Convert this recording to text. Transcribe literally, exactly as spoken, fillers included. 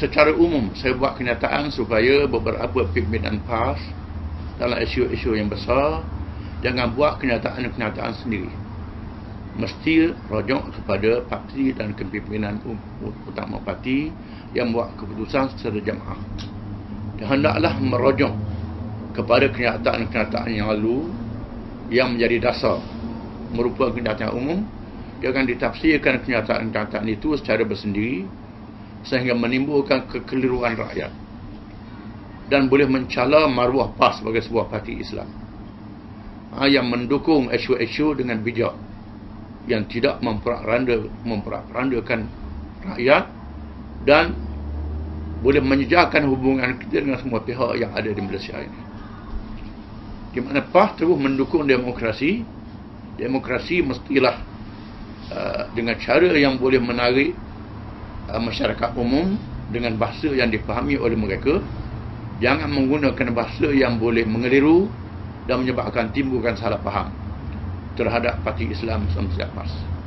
secara umum saya buat kenyataan supaya beberapa pimpinan P A S dalam isu-isu yang besar jangan buat kenyataan-kenyataan sendiri. Mesti rujuk kepada parti dan kepimpinan utama parti yang buat keputusan secara jemaah. Dan hendaklah merujuk kepada kenyataan-kenyataan yang lalu yang menjadi dasar merupakan kenyataan umum. Jangan ditafsirkan kenyataan-kenyataan itu secara bersendiri sehingga menimbulkan kekeliruan rakyat dan boleh mencela maruah P A S sebagai sebuah parti Islam ha, yang mendukung isu-isu dengan bijak, yang tidak memperak-randa, memperak-randakan rakyat dan boleh menjejakkan hubungan kita dengan semua pihak yang ada di Malaysia ini. Di mana P A S terus mendukung demokrasi. Demokrasi mestilah uh, dengan cara yang boleh menarik uh, masyarakat umum dengan bahasa yang dipahami oleh mereka. Jangan menggunakan bahasa yang boleh mengeliru dan menyebabkan timbulkan salah faham terhadap parti Islam semasa P A S.